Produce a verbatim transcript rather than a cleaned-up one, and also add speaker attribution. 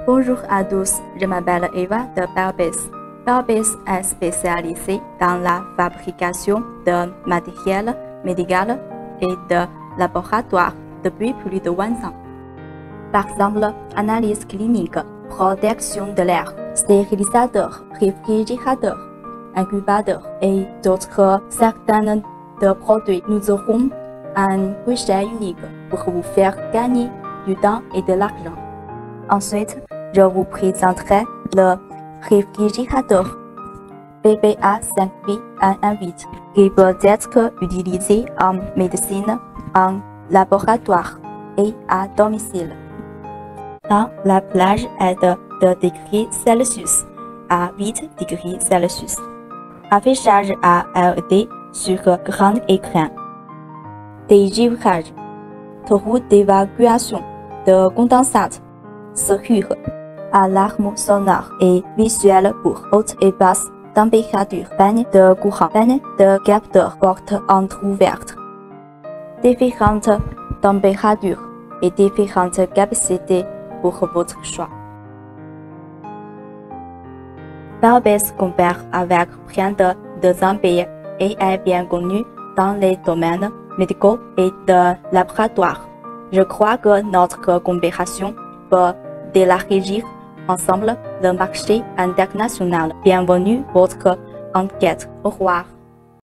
Speaker 1: Bonjour à tous, je m'appelle Eva de Belbis. Belbis est spécialisé dans la fabrication de matériel médical et de laboratoire depuis plus de vingt ans. Par exemple, analyse clinique, protection de l'air, stérilisateur, réfrigérateur, incubateur et d'autres certaines de produits. Nous aurons un guichet unique pour vous faire gagner du temps et de l'argent. Ensuite, je vous présenterai le réfrigérateur B B A cinq V un un huit qui peut être utilisé en médecine, en laboratoire et à domicile. Quand la plage est de deux degrés Celsius à huit degrés Celsius. Affichage à L E D sur grand écran. Dégivrage. Trou d'évacuation de condensate. Serrure. Alarme sonore et visuelle pour haute et basse température. Panne de courant. Panne de capteur. Porte entrouverte. Différentes températures et différentes capacités pour votre choix. Belbis compare avec près de deux ans et est bien connu dans les domaines médicaux et de laboratoire. Je crois que notre coopération peut élargir ensemble le marché international. Bienvenue votre enquête. Au revoir.